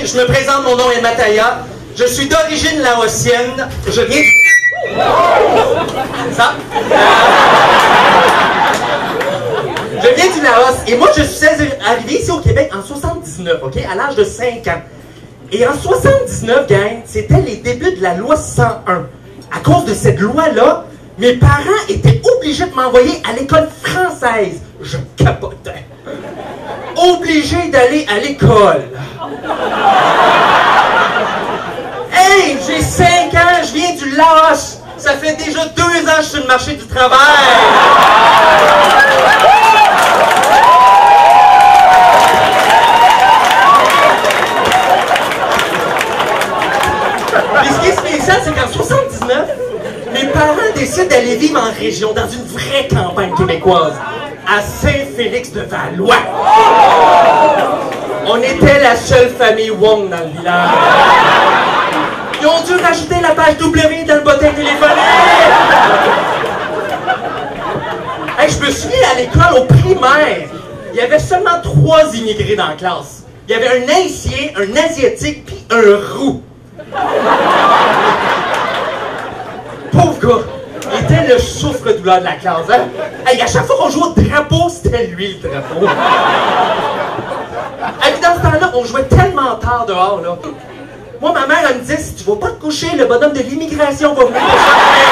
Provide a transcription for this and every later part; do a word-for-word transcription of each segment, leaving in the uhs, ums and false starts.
je me présente, mon nom est Mataya. Je suis d'origine laotienne. Je viens du... Ça? Je viens du Laos et moi je suis arrivé ici au Québec en soixante-dix-neuf, ok, à l'âge de cinq ans. Et en soixante-dix-neuf, gang, c'était les débuts de la loi cent un. À cause de cette loi-là, mes parents étaient obligés de m'envoyer à l'école française. Je capotais. Obligé d'aller à l'école. Hey, j'ai cinq ans, je viens du Laos. Ça fait déjà deux ans que je suis sur le marché du travail. Mais ce qui est spécial, c'est qu'en soixante-dix-neuf, mes parents décident d'aller vivre en région, dans une vraie campagne québécoise, à Saint-Félix-de-Valois. On était la seule famille Wong dans le village. Ils ont dû rajouter la page W dans le bottin téléphonique. Hey, je me souviens, à l'école, au primaire, il y avait seulement trois immigrés dans la classe. Il y avait un Haïtien, un Asiatique, puis un roux. Pauvre gars, il était le souffre-douleur de la classe, hein? Hey, à chaque fois qu'on jouait au drapeau, c'était lui le drapeau. Hey, dans ce temps-là, on jouait tellement tard dehors, là. Moi, ma mère, elle me disait, si tu vas pas te coucher, le bonhomme de l'immigration va venir te chercher.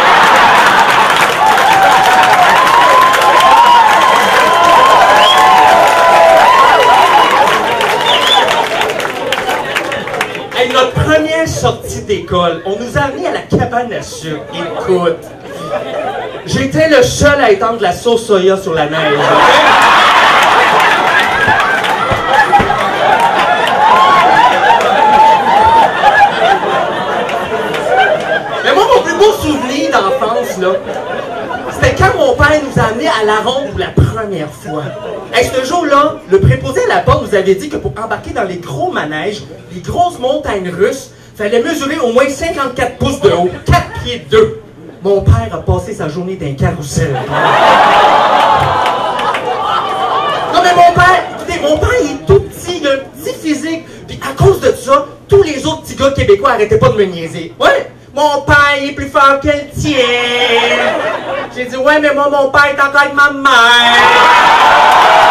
Hey, notre première sortie d'école, on nous a amenés à la cabane à sucre. Écoute, j'étais le seul à étendre de la sauce soya sur la neige. Mais moi, mon plus beau souvenir d'enfance, là, c'était quand mon père nous a amenés à la ronde pour la première fois. Hey, ce jour-là, le préposé à la porte nous avait dit que pour embarquer dans les gros manèges, les grosses montagnes russes, fallait mesurer au moins cinquante-quatre pouces de haut, quatre pieds deux. Mon père a passé sa journée d'un carrousel. Non mais mon père, écoutez, mon père il est tout petit, il a un petit physique, puis à cause de ça, tous les autres petits gars québécois arrêtaient pas de me niaiser. Ouais, mon père il est plus fort que le tien. J'ai dit ouais mais moi mon père est encore avec ma mère.